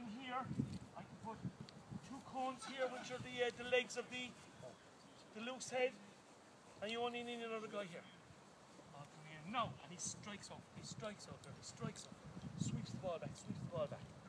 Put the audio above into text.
on here, I can put 2 cones here, which are the legs of the loose head, and you only need another guy here. I'll come in now, and he strikes up, there, he strikes up, sweeps the ball back,